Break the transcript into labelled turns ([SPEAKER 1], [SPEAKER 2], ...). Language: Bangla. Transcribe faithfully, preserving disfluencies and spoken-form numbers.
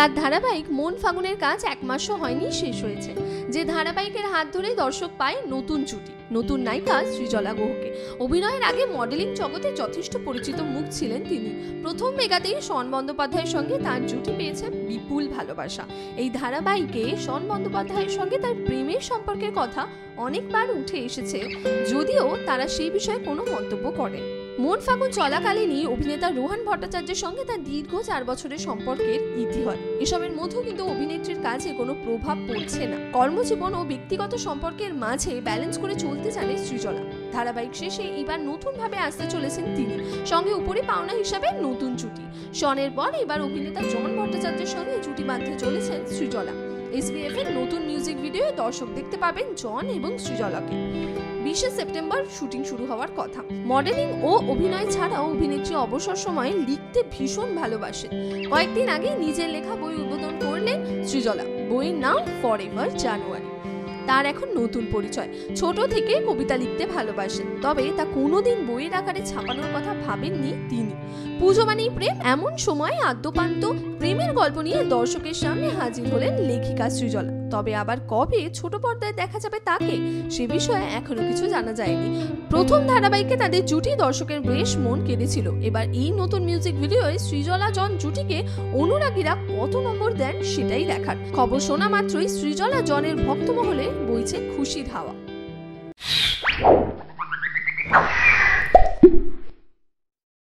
[SPEAKER 1] তার ধারাবাহিক মন ফাগুনের কাজ এক মাসও হয়নি শেষ হয়েছে, যে ধারাবাহিকের হাত ধরে দর্শক পায় নতুন জুটি, নতুন নায়িকা সৃজলা গুহকে। অভিনয়ের আগে মডেলিং জগতে যথেষ্ট পরিচিত মুখ ছিলেন তিনি। প্রথম মেগাতেই শন বন্দ্যোপাধ্যায়ের সঙ্গে তার জুটি পেয়েছে বিপুল ভালোবাসা। এই ধারাবাহিকে শন বন্দ্যোপাধ্যায়ের সঙ্গে তার প্রেমের সম্পর্কের কথা অনেকবার উঠে এসেছে, যদিও তারা সেই বিষয়ে কোনো মন্তব্য করেন। মন ফাগুন চলাকালীনই অভিনেতা রোহান ভট্টাচার্যের সঙ্গে তার দীর্ঘ চার বছরের সম্পর্কের ইতি হয়। এসবের মধ্যেও কিন্তু অভিনেত্রীর কাজে কোনো প্রভাব পড়ছে না। কর্মজীবন ও ব্যক্তিগত সম্পর্কের মাঝে ব্যালেন্স করে চলতে জানে সৃজলা। ধারাবাহিক শেষে এবার নতুন ভাবে আসতে চলেছেন তিনি, সঙ্গে উপরে পাওনা হিসাবে নতুন জুটি। শনের পর এবার অভিনেতা জন ভট্টাচার্যের সঙ্গে জুটি বাঁধতে চলেছেন সৃজলা। এসবিএফ এর নতুন মিউজিক ভিডিও দর্শক দেখতে পাবেন জন এবং সৃজলাকে। বিশে সেপ্টেম্বর শুটিং শুরু হওয়ার কথা। মডেলিং ও অভিনয় ছাড়াও অভিনেত্রী অবসর সময়ে লিখতে ভীষণ ভালোবাসেন। কয়েকদিন আগে নিজের লেখা বই উদ্বোধন করলেন সৃজলা। বইয়ের নাম ফরএভার জানুয়ারি। তার এখন নতুন পরিচয়। ছোট থেকে কবিতা লিখতে ভালোবাসেন, তবে তা কোনোদিন বইয়ের আকারে ছাপানোর কথা ভাবেননি তিনি। পুজো মানেই প্রেম, এমন সময় আদ্যপান্ত প্রেমের গল্প নিয়ে দর্শকের সামনে হাজির হলেন লেখিকা সৃজলা। তবে আবার কবে ছোট পর্দায় দেখা যাবে তাকে, সে বিষয়ে এখনো কিছু জানা যায়নি। প্রথম ধারাবাহিকে তাদের জুটি দর্শকের বেশ মন কেড়েছিল। এবার এই নতুন মিউজিক ভিডিওয় সৃজলা জন জুটিকে অনুরাগীরা কত নম্বর দেন সেটাই দেখার। খবর শোনা মাত্রই সৃজলা জনের ভক্তমহলে বইছে খুশির হাওয়া।